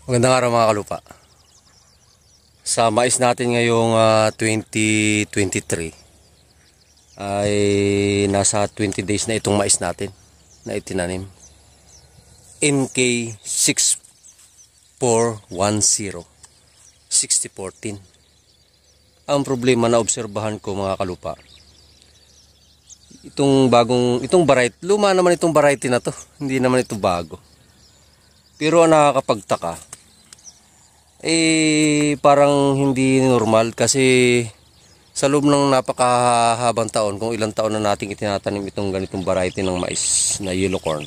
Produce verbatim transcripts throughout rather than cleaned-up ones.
Magandang araw mga kalupa. Sa mais natin ngayong uh, twenty twenty-three ay nasa twenty days na itong mais natin na itinanim. M K six four one zero sixty fourteen. Ang problema na obserbahan ko mga kalupa, itong bagong itong variety, luma naman itong variety na to, hindi naman ito bago. Pero ang nakakapagtaka, eh parang hindi normal kasi sa loob ng napakahabang taon, kung ilang taon na nating itinatanim itong ganitong variety ng mais na yellow corn,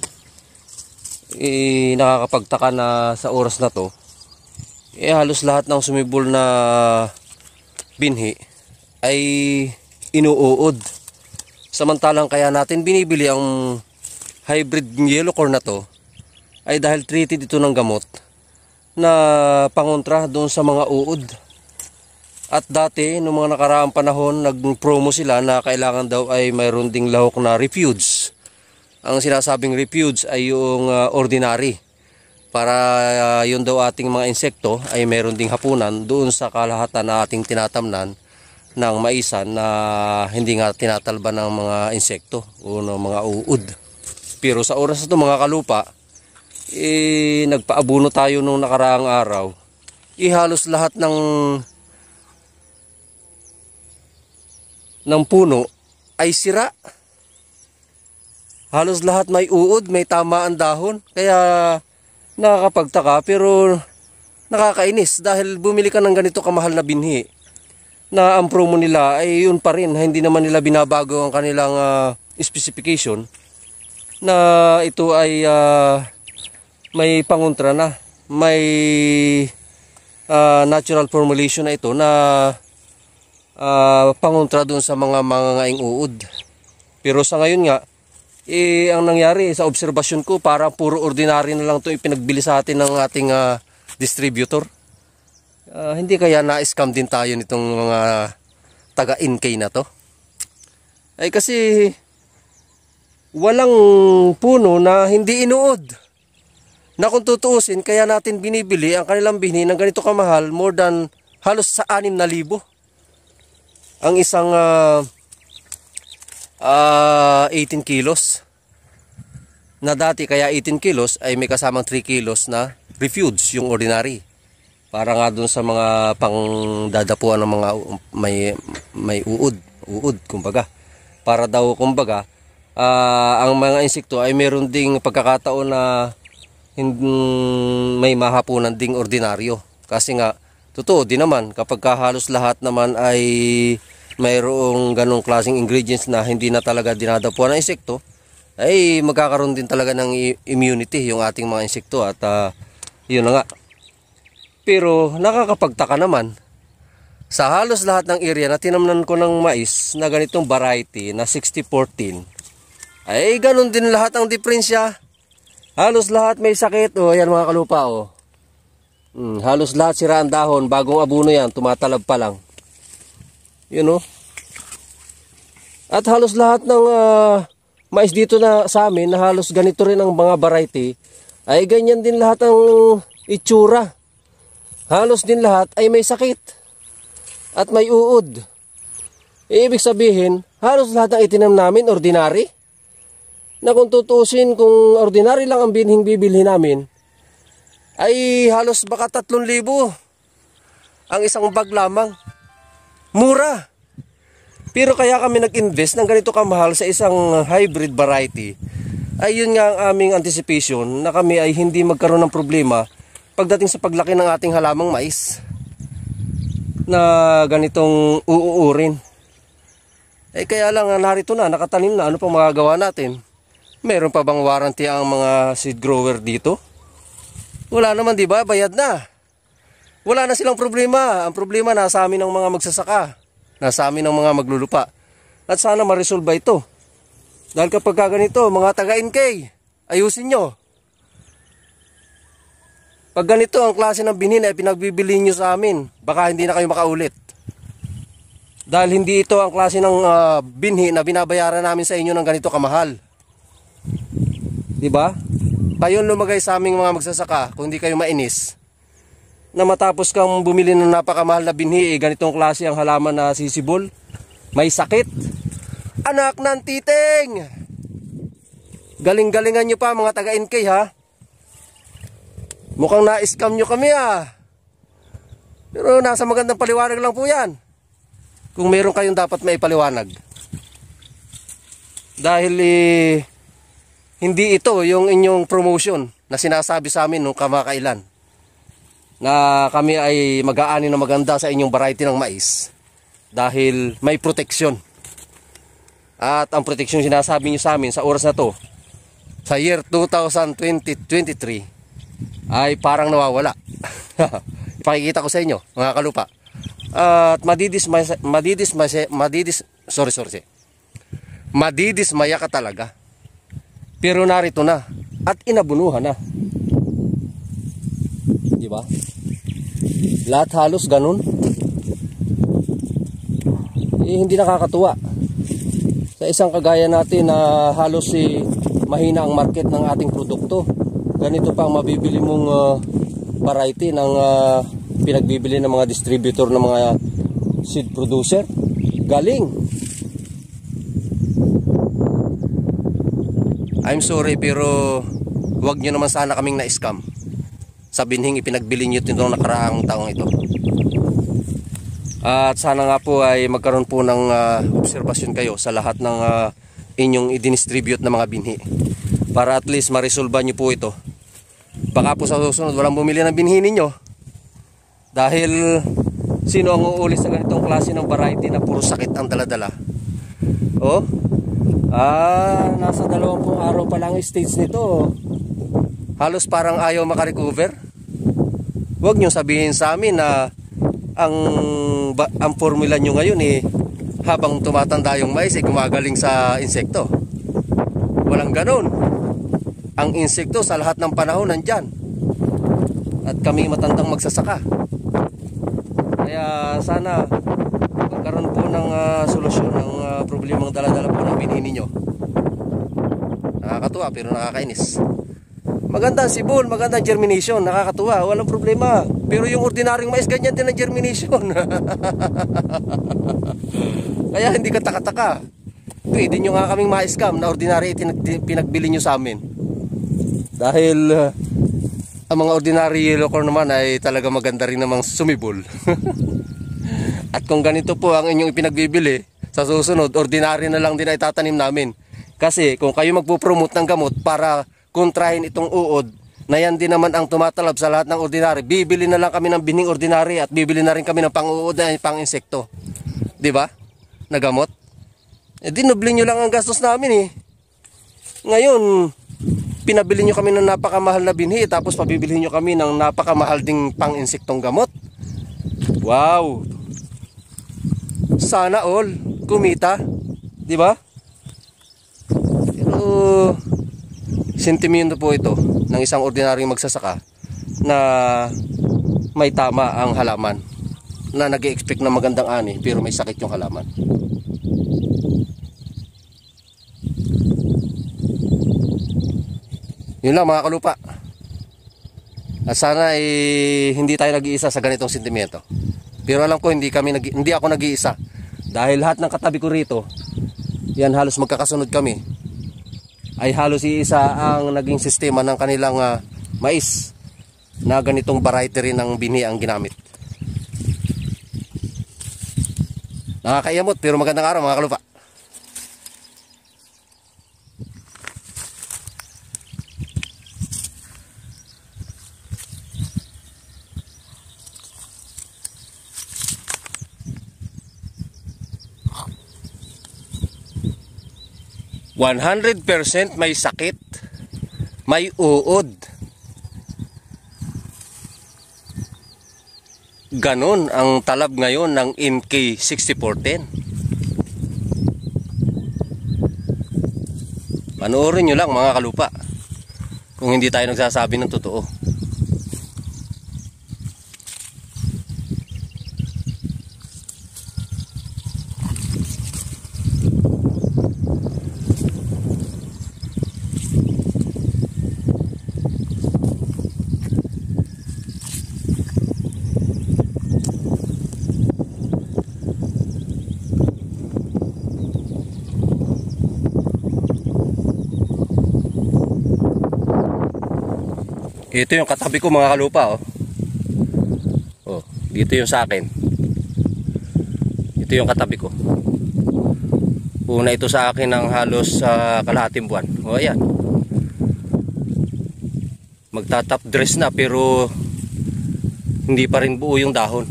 eh nakakapagtaka na sa oras na to, eh halos lahat ng sumibol na binhi ay inuuod. Samantalang kaya natin binibili ang hybrid yellow corn na to ay dahil treated ito ng gamot na pangontra doon sa mga uod. At dati, noong mga nakaraang panahon, nag-promo sila na kailangan daw ay mayroon ding lahok na refuge. Ang sinasabing refuge ay yung uh, ordinary. Para uh, yun daw ating mga insekto ay mayroon ding hapunan doon sa kalahatan na ating tinatamnan ng maisan na hindi nga tinatalba ng mga insekto o ng mga uod. Pero sa oras na ito mga kalupa, eh nagpaabuno tayo nung nakaraang araw, ihalos lahat ng ng puno ay sira. Halos lahat may uod, may tamaan dahon, kaya nakakapagtaka pero nakakainis dahil bumili ka ng ganito kamahal na binhi na ang promo nila ay yun pa rin, hindi naman nila binabago ang kanilang uh, specification na ito ay uh, may pangontra na, may uh, natural formulation na ito na uh, pangontra dun sa mga mangangaing uod. Pero sa ngayon nga, eh, ang nangyari sa obserbasyon ko, parang puro ordinary na lang ito ipinagbili sa atin ng ating uh, distributor. Uh, hindi kaya na-scam din tayo nitong mga taga-N K na to? Ay kasi walang puno na hindi inuod. Na kung tutuusin, kaya natin binibili ang kanilang binhi ng ganito kamahal, more than halos sa anim na libo. Ang isang uh, uh, eighteen kilos. Na dati kaya eighteen kilos ay may kasamang three kilos na refuge, yung ordinary. Para nga dun sa mga pangdadapuan ng mga may, may uod, uod kumbaga. Para daw kumbaga, uh, ang mga insekto ay meron ding pagkakataon na may mahapunan ding ordinaryo. Kasi nga, totoo din naman, kapag halos lahat naman ay mayroong ganong klaseng ingredients na hindi na talaga dinadapuan ng insekto, ay magkakaroon din talaga ng immunity yung ating mga insekto. At uh, yun na nga. Pero nakakapagtaka naman, sa halos lahat ng area na tinamnan ko ng mais na ganitong variety na sixty fourteen, ay ganon din lahat ang diferensya. Halos lahat may sakit. O, yan mga kalupa, o. Hmm, halos lahat sira ang dahon. Bagong abuno yan, tumatalab pa lang. Yun, o. At halos lahat ng uh, mais dito na sa amin, na halos ganito rin ang mga variety, ay ganyan din lahat ang itsura. Halos din lahat ay may sakit. At may uod. E, ibig sabihin, halos lahat ng itinam namin, ordinary. Na kung tutusin, kung ordinary lang ang binhing bibilhin namin, ay halos baka tatlong libo ang isang bag lamang. Mura. Pero kaya kami nag-invest ng ganito kamahal sa isang hybrid variety, ay yun nga ang aming anticipation na kami ay hindi magkaroon ng problema pagdating sa paglaki ng ating halamang mais na ganitong uuurin. Eh kaya lang narito na, nakatanim na, ano pang magagawa natin? Meron pa bang warranty ang mga seed grower dito? Wala naman, di ba? Bayad na. Wala na silang problema. Ang problema nasa amin ng mga magsasaka. Nasa amin ng mga maglulupa. At sana ma-resolve ito. Dahil kapag ganito, mga taga-N K, ayusin nyo. Pag ganito ang klase ng binhi na pinagbibili nyo sa amin, baka hindi na kayo makaulit. Dahil hindi ito ang klase ng uh, binhi na binabayaran namin sa inyo ng ganito kamahal. Diba? Kayo lumagay sa aming mga magsasaka, kung hindi kayo mainis, na matapos kang bumili ng napakamahal na binhi, eh, ganitong klase ang halaman na sisibol, may sakit. Anak ng titing! Galing-galingan nyo pa mga taga-N K ha. Mukhang na-scam nyo kami ah. Pero nasa magandang paliwanag lang po yan. Kung meron kayong dapat may paliwanag. Dahil eh, hindi ito yung inyong promotion na sinasabi sa amin nung kamakailan. Na kami ay mag-aani na maganda sa inyong variety ng mais. Dahil may proteksyon. At ang proteksyon sinasabi nyo sa amin sa oras na to, sa year two thousand twenty twenty-three, ay parang nawawala. Ipakikita ko sa inyo, mga kalupa. At madidismay, madidismay, madidis, sorry, sorry, madidismaya ka talaga. Pero narito na, at inabunuhan na. Di ba? Lahat halos ganun. Eh, hindi nakakatuwa. Sa isang kagaya natin na halos si mahina ang market ng ating produkto. Ganito pa ang mabibili mong uh, variety ng uh, pinagbibili ng mga distributor ng mga seed producer. Galing. I'm sorry pero wag nyo naman sana kaming na-scam sa binhing ipinagbili nyo ito noong nakaraang taong ito. At sana nga po ay magkaroon po ng uh, obserbasyon kayo sa lahat ng uh, inyong i-distribute na mga binhi. Para at least ma-resolve nyo po ito. Baka po sa susunod walang bumili ng binhi ninyo. Dahil sino ang uulit sa ganitong klase ng variety na puro sakit ang daladala? Oh, ah, nasa dalawampung araw pa lang stage nito. Halos parang ayaw makarecover. Huwag nyo sabihin sa amin na ang ba, ang formula nyo ngayon eh habang tumatanda yung mais eh gumagaling sa insekto. Walang ganon. Ang insekto sa lahat ng panahon nandyan. At kami matandang magsasaka. Kaya sana magkaroon po ng uh, solusyon ng uh, problemang dala-dala po ng binhi ninyo. Nakakatuwa pero nakakainis. Maganda sibol, maganda germination, nakakatuwa, walang problema. Pero yung ordinaryong mais, ganyan din ang germination. Kaya hindi ka taka-taka. Pwede nyo nga kaming ma-scam na ordinary pinagbili nyo sa amin. Dahil uh, ang mga ordinary yellow corn naman ay talaga maganda rin namang sumibol. At kung ganito po ang inyong ipinagbibili, sa susunod, ordinary na lang din ay tatanim namin. Kasi kung kayo magpo-promote ng gamot para kontrahin itong uod, na yan din naman ang tumatalab sa lahat ng ordinary, bibili na lang kami ng bining ordinary at bibili na rin kami ng pang-uod at pang-insekto. Diba? Na gamot. Eh dinoble nyo lang ang gastos namin eh. Ngayon, pinabili nyo kami ng napakamahal na binhi tapos pabibili nyo kami ng napakamahal ding pang-insektong gamot. Wow! Sana all kumita. Diba? Pero sentimento po ito ng isang ordinaryong magsasaka na may tama ang halaman, na nag-e-expect na magandang ani pero may sakit yung halaman. Yun lang mga kalupa. At sana eh, hindi tayo nag-iisa sa ganitong sentimento. Pero alam ko hindi kami nag hindi ako nag-iisa dahil lahat ng katabi ko rito, yan halos magkakasunod kami, ay halos iisa ang naging sistema ng kanilang uh, mais na ganitong variety rin ng binhi ang ginamit. Nakakayamot pero magandang araw mga kalupa. one hundred percent may sakit, may uod. Ganon ang talab ngayon ng N K sixty-four ten. Panoorin nyo lang mga kalupa kung hindi tayo nagsasabi ng totoo. Ito yung katabi ko mga kalupa, oh. Oh, dito yung sa akin. Ito yung katabi ko. Una ito sa akin ng halos sa uh, kalahating buwan. O ayan. Magta-top dress na pero hindi pa rin buo yung dahon.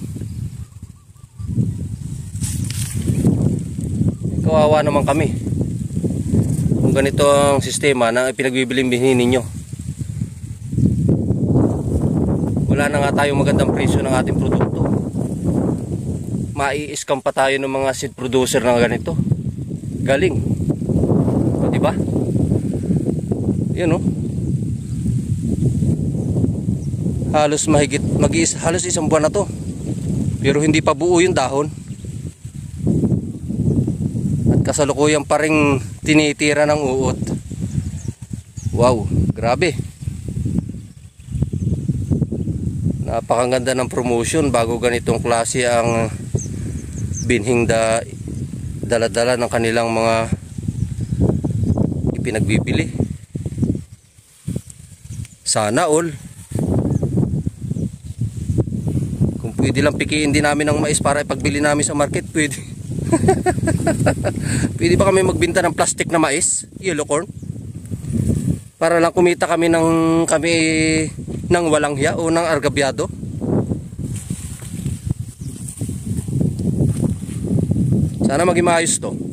Kawawa naman kami. Kung ganito ang sistema na pinagbibiling-bilhin ninyo. Wala na nga tayong magandang presyo ng ating produkto. Mai-scam pa tayo ng mga seed producer na ganito. Galing. O, diba? Yun, oh. Halos mahigit, mag-is, halos isang buwan na to. Pero hindi pa buo yung dahon. At kasalukuyan pa rin tinitira ng uod. Wow, grabe. Napakaganda ng promotion bago ganitong klase ang binhing da dala-dala ng kanilang mga ipinagbibili. Sana all. Kung pwede lang pikiin din namin ng mais para ipagbili namin sa market, pwede. Pwede ba kami magbenta ng plastic na mais, yellow corn? Para lang kumita kami ng kami ng walang hiya o ng argabyado. Sana maging maayos to.